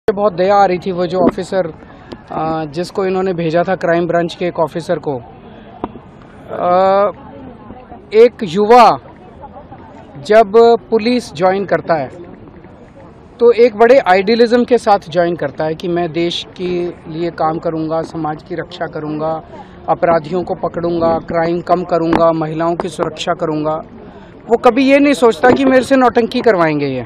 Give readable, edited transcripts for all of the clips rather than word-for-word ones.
बहुत दया आ रही थी। वो जो ऑफिसर जिसको इन्होंने भेजा था, क्राइम ब्रांच के एक ऑफिसर को, एक युवा जब पुलिस ज्वाइन करता है तो एक बड़े आइडियलिज्म के साथ ज्वाइन करता है कि मैं देश के लिए काम करूंगा, समाज की रक्षा करूंगा, अपराधियों को पकड़ूंगा, क्राइम कम करूंगा, महिलाओं की सुरक्षा करूंगा। वो कभी ये नहीं सोचता कि मेरे से नौटंकी करवाएंगे ये।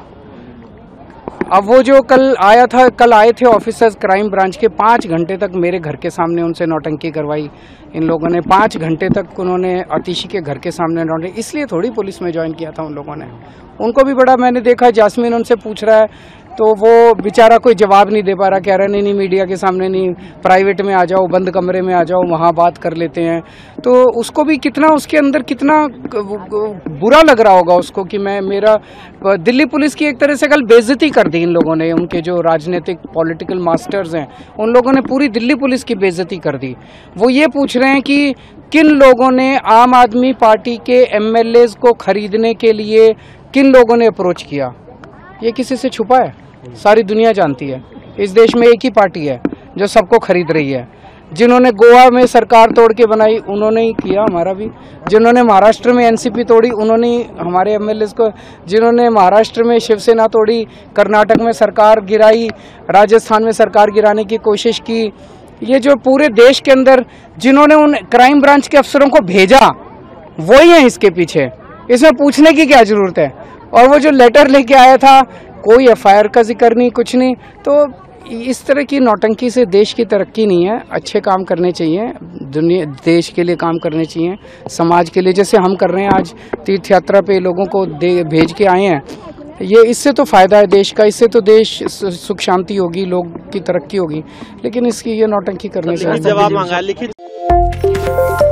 अब वो जो कल आए थे ऑफिसर्स क्राइम ब्रांच के, 5 घंटे तक मेरे घर के सामने उनसे नौटंकी करवाई इन लोगों ने। 5 घंटे तक उन्होंने अतिशी के घर के सामने नौटंकी, इसलिए थोड़ी पुलिस में ज्वाइन किया था उन लोगों ने। उनको भी बड़ा, मैंने देखा जास्मीन उनसे पूछ रहा है तो वो बेचारा कोई जवाब नहीं दे पा रहा, कह रहा नहीं मीडिया के सामने नहीं, प्राइवेट में आ जाओ, बंद कमरे में आ जाओ, वहाँ बात कर लेते हैं। तो उसको भी कितना, उसके अंदर कितना बुरा लग रहा होगा उसको कि मेरा दिल्ली पुलिस की एक तरह से कल बेइज्जती कर दी इन लोगों ने। उनके जो राजनीतिक पॉलिटिकल मास्टर्स हैं उन लोगों ने पूरी दिल्ली पुलिस की बेइज्जती कर दी। वो ये पूछ रहे हैं कि किन लोगों ने आम आदमी पार्टी के MLAs को खरीदने के लिए किन लोगों ने अप्रोच किया। ये किसी से छुपा है? सारी दुनिया जानती है। इस देश में एक ही पार्टी है जो सबको खरीद रही है। जिन्होंने गोवा में सरकार तोड़ के बनाई उन्होंने ही किया, हमारा भी। जिन्होंने महाराष्ट्र में NCP तोड़ी उन्होंने ही हमारे MLAs को, जिन्होंने महाराष्ट्र में शिवसेना तोड़ी, कर्नाटक में सरकार गिराई, राजस्थान में सरकार गिराने की कोशिश की, ये जो पूरे देश के अंदर जिन्होंने उन क्राइम ब्रांच के अफसरों को भेजा वही है इसके पीछे। इसमें पूछने की क्या जरूरत है? और वो जो लेटर लेके आया था, कोई FIR का जिक्र नहीं, कुछ नहीं। तो इस तरह की नौटंकी से देश की तरक्की नहीं है। अच्छे काम करने चाहिए, देश के लिए काम करने चाहिए, समाज के लिए, जैसे हम कर रहे हैं। आज तीर्थ यात्रा पे लोगों को भेज के आए हैं, ये इससे तो फायदा है देश का, इससे तो देश सुख शांति होगी, लोग की तरक्की होगी। लेकिन इसकी ये नौटंकी करने से जवाब मांगा लिखित